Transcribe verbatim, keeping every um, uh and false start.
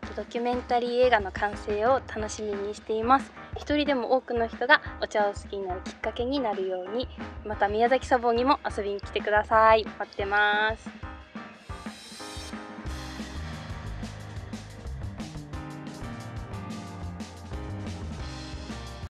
とドキュメンタリー映画の完成を楽しみにしています。一人でも多くの人がお茶を好きになるきっかけになるように、また宮崎茶房にも遊びに来てください。待ってます。